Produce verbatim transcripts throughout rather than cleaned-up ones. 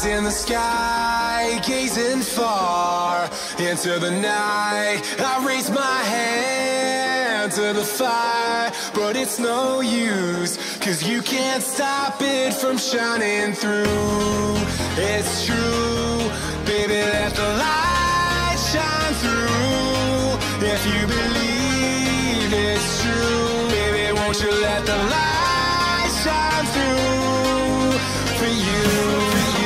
In the sky, gazing far into the night, I raise my hand to the fire, but it's no use, cause you can't stop it from shining through. It's true, baby, let the light shine through. If you believe it's true, baby, won't you let the light shine through for you.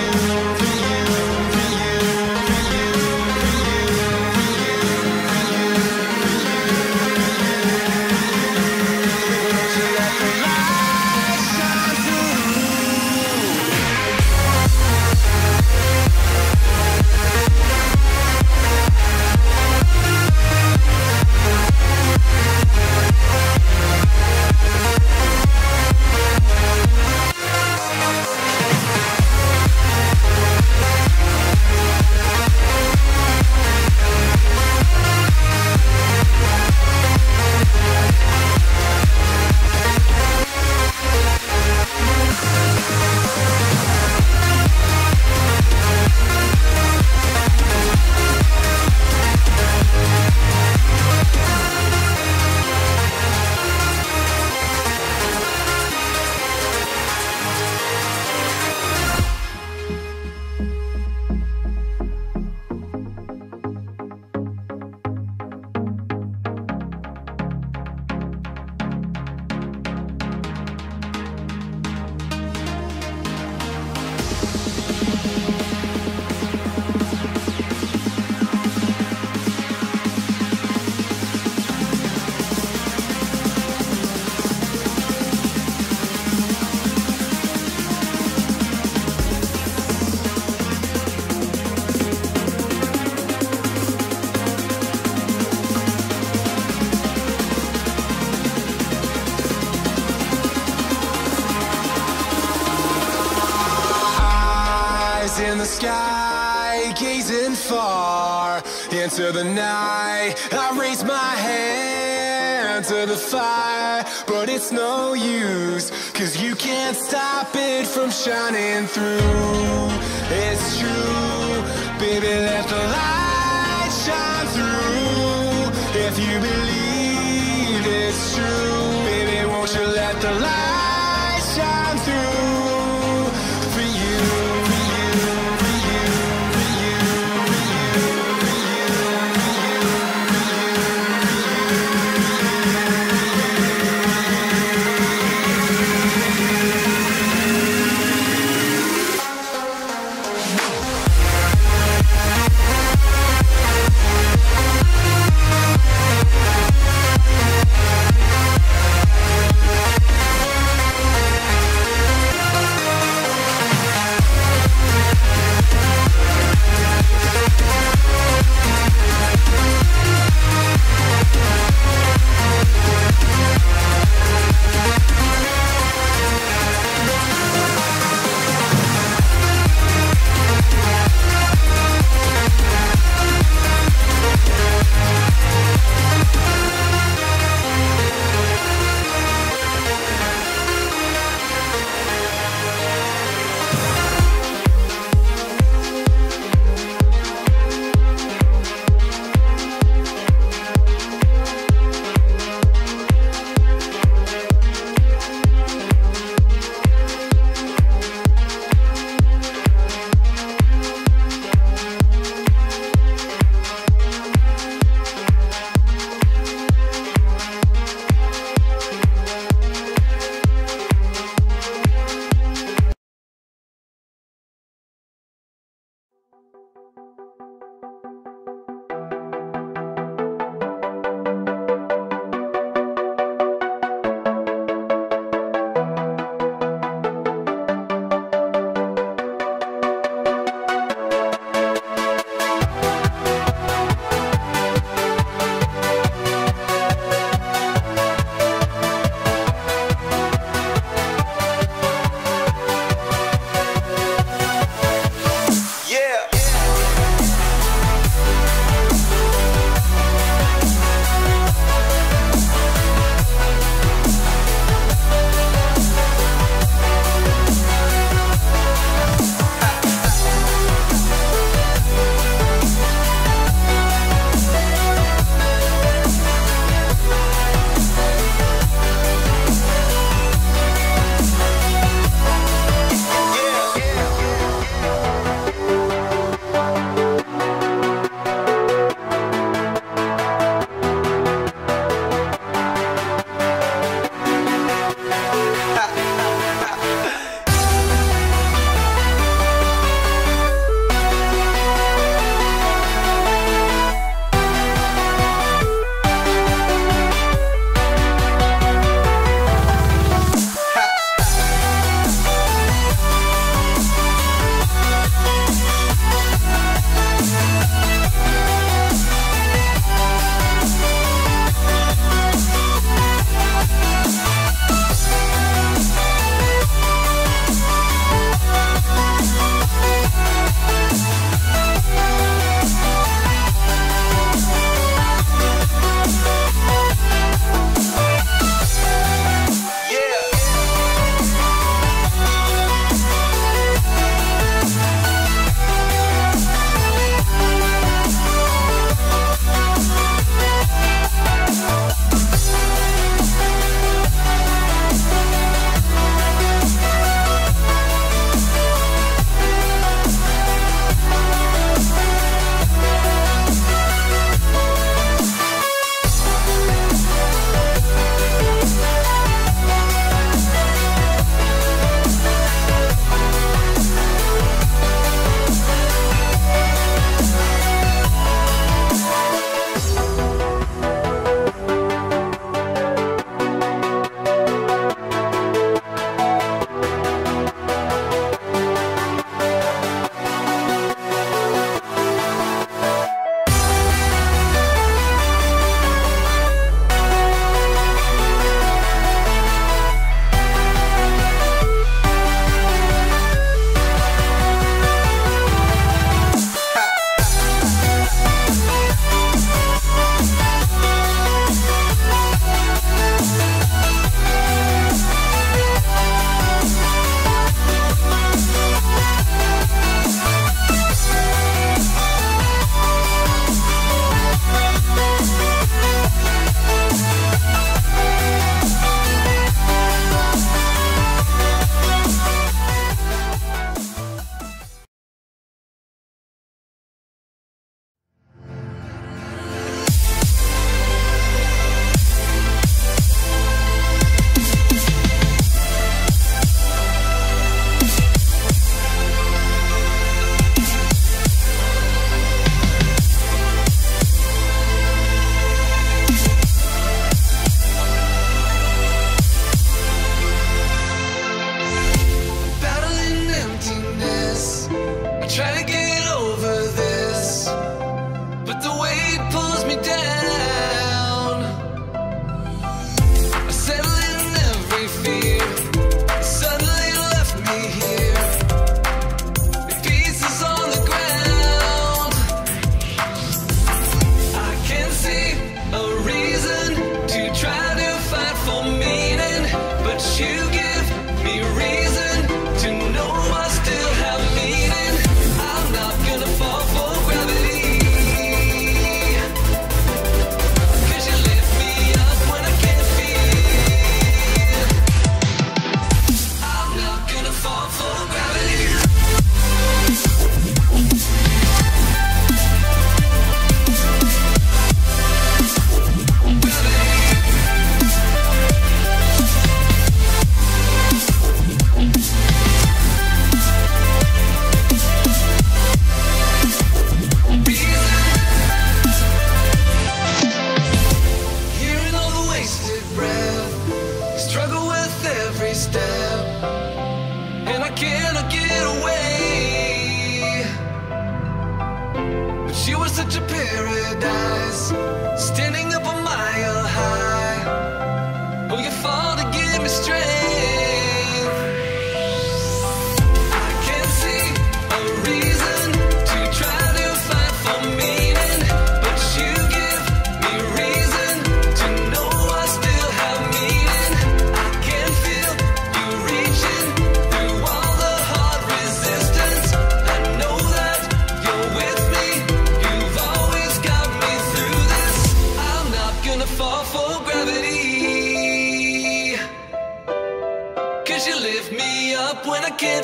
In the sky, gazing far into the night, I raise my hand to the fire, but it's no use, cause you can't stop it from shining through. It's true, baby, let the light shine through. If you believe it's true, baby, won't you let the light shine through for you.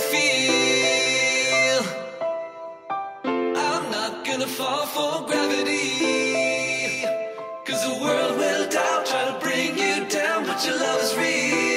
feel. I'm not gonna fall for gravity, 'cause the world will doubt, try to bring you down, but your love is real.